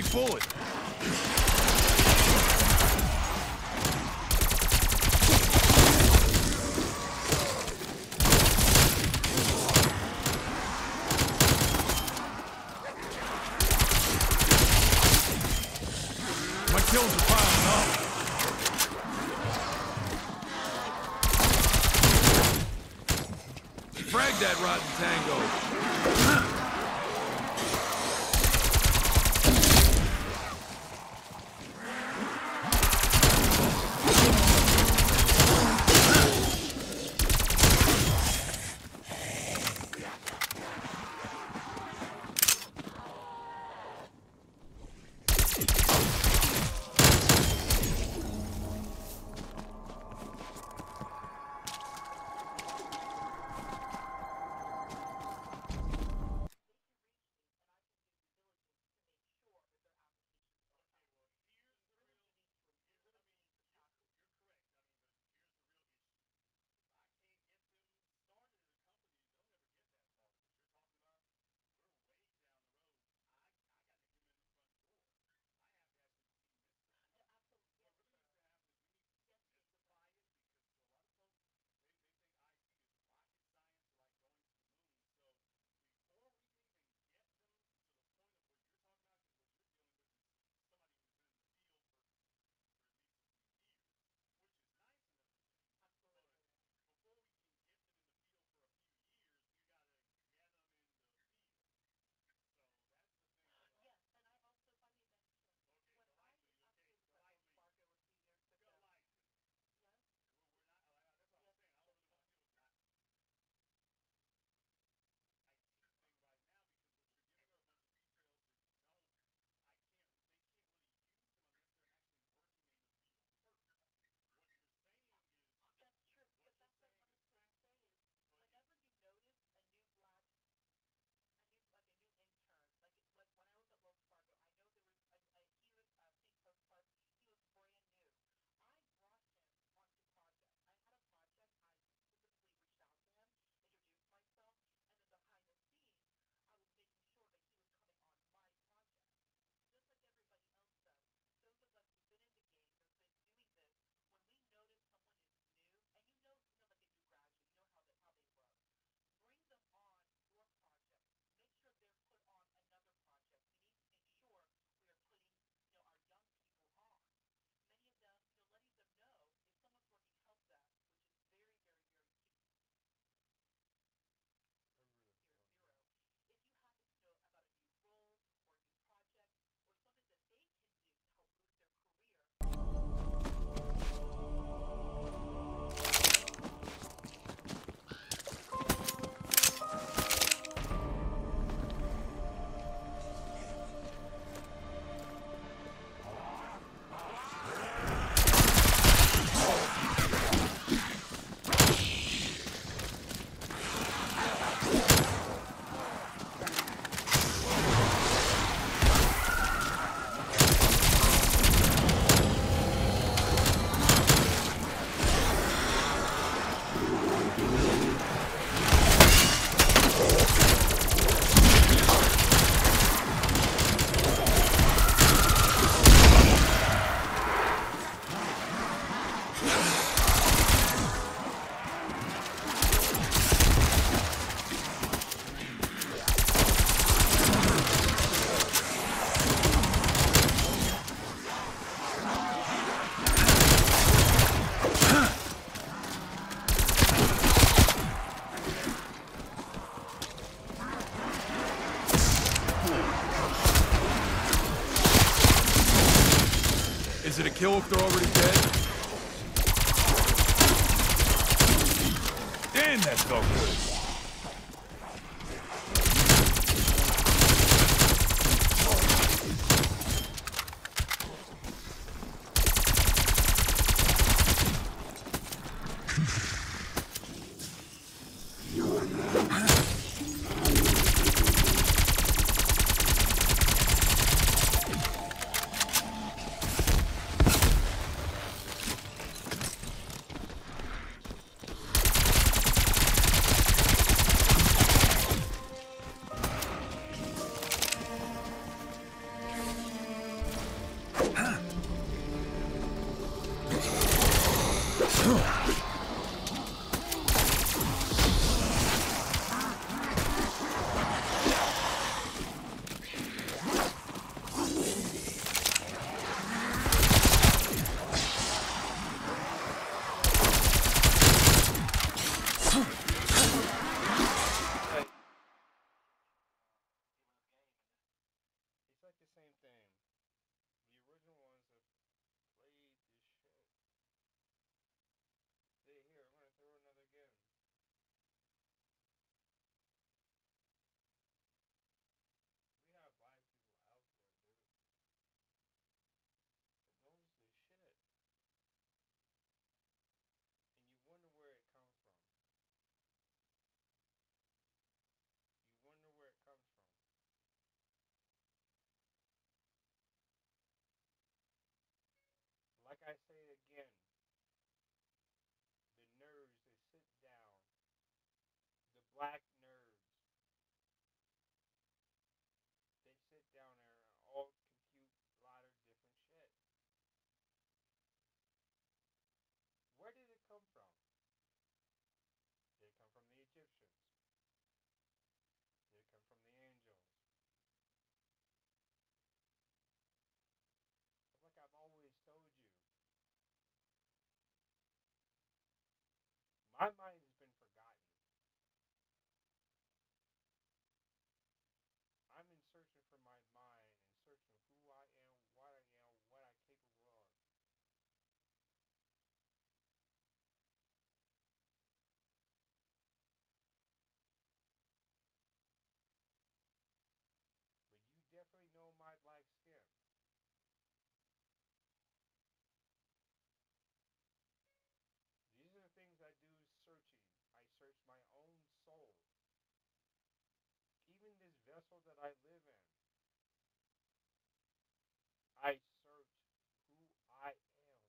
bullet. My kills are piling up. Frag that rotten tango. Is it a kill if they're already dead? Damn, that felt good. same thing. The original ones have played this shit. They here. I'm gonna throw another again. We have black people elsewhere, dude. That knows this shit, and you wonder where it comes from. You wonder where it comes from. Like I say again, the nerds they sit down. The black nerds they sit down there and all compute a lot of different shit. Where did it come from? Did it come from the Egyptians? Did it come from the angels? Like I've always told you, my mind has been forgotten. I'm in searching for my mind and searching who I am, what I'm capable of. But you definitely know my black skin. These are the things I do searching. I search my own soul. Even this vessel that I live in, I search who I am.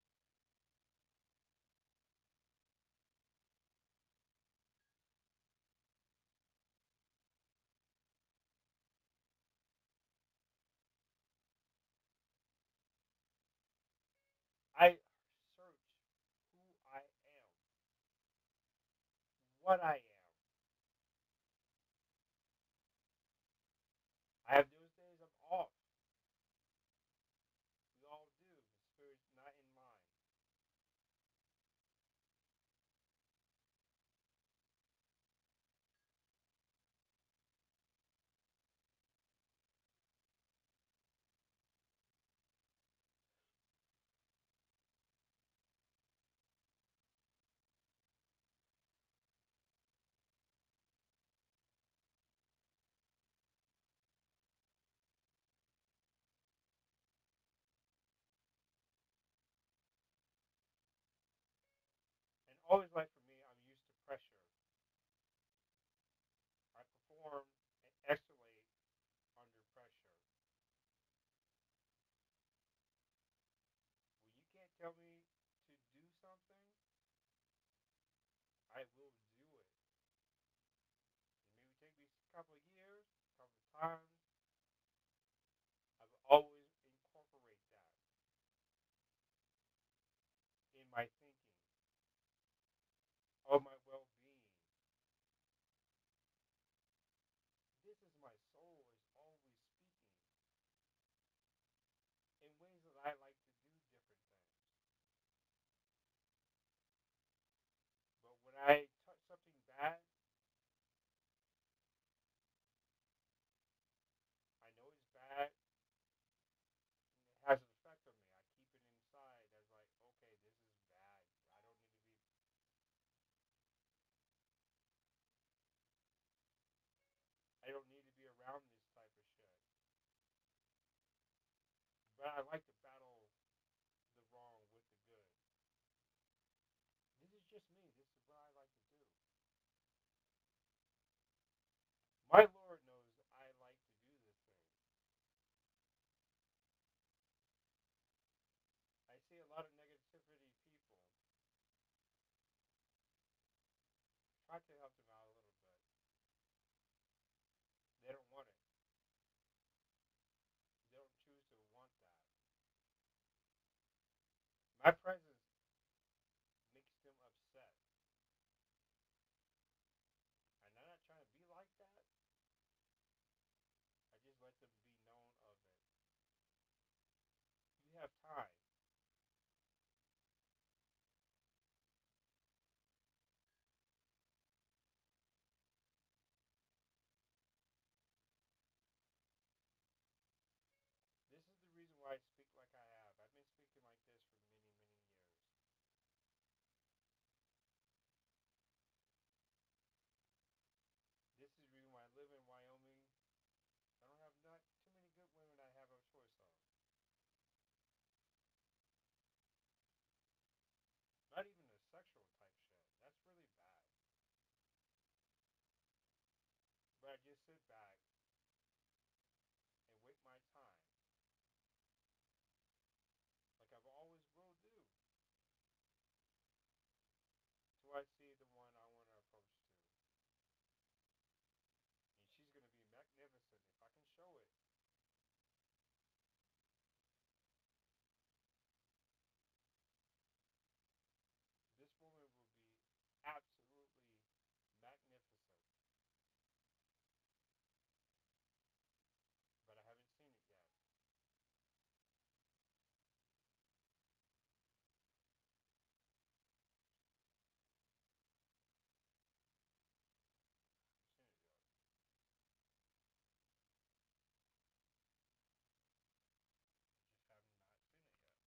I search who I am, what I am. I have those days I'm off. We all do. The spirit's not in mind. And always like for me, I'm used to pressure. I perform and escalate under pressure. When you can't tell me to do something, I will do it. It may take me a couple of years, a couple of times. I will always incorporate that in my thinking of my well-being. This is my soul is always speaking in ways that I like to do different things. But when I touch something bad, I know it's bad, and it has an effect on me. I keep it inside as like, okay, this is bad. I don't need to be. I don't need to be around this type of shit. But I like to battle the wrong with the good. This is just me. This is what I like to do. My Lord knows I like to do this thing. I see a lot of negativity people. Try to help them out a little bit. They don't want it. They don't choose to want that. My presence makes them upset. And I'm not trying to be like that. I just let them be known of it. You have time. just sit back and wait my time, like I've always will do, till I see the one I want to approach to. And she's going to be magnificent if I can show it. This woman will be absolutely magnificent, but I haven't seen it yet. I haven't seen it yet. I just have not seen it yet.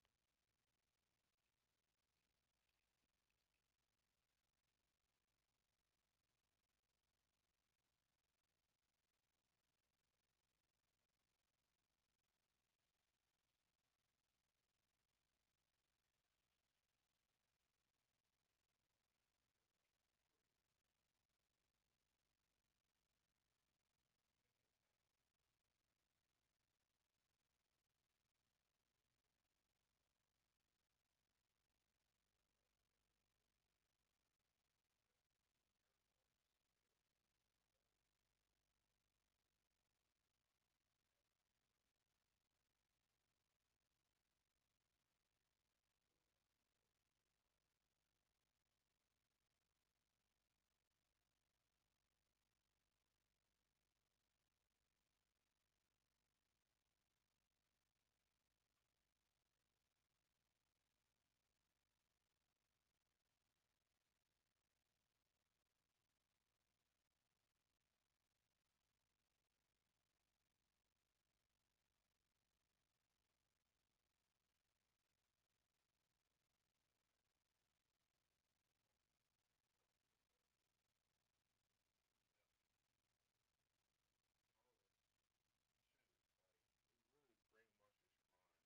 All this shit is like, it really brainwashes your mind.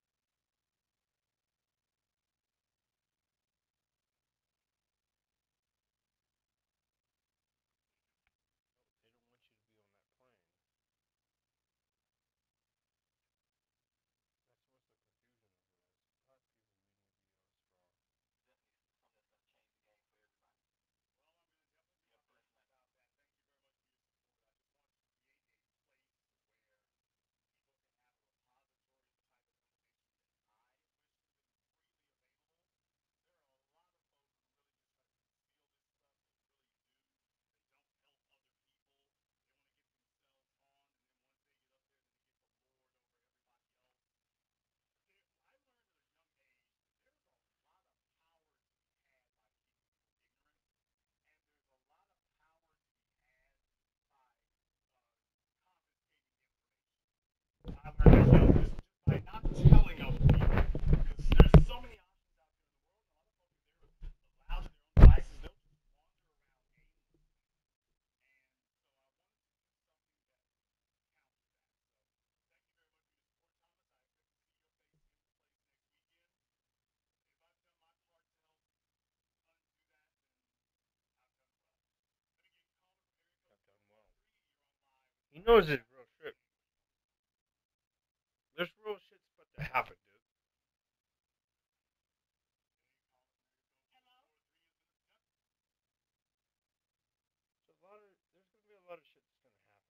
No, they don't want you to be on that plane. That's what's the confusion over this. Black people, we need to be strong. I learned that just by not telling other people, because there's so many options out there in the world, and a lot of folks, if they're allowed to their own devices, they'll just wander around aimlessly. And so I wanted to do something that counter that. So thank you very much for your support, Thomas. I expect to see your face in the place next weekend. If I've done my part to help undo that, then I've done well. Let me get caller from area code. I've done well. You're on live. He knows it's real shit. There's real shit's about to happen, dude. There's gonna be a lot of shit that's gonna happen.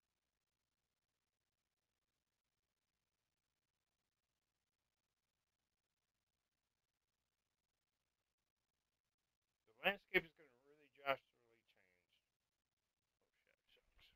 The landscape is gonna really drastically change. Oh shit, shucks.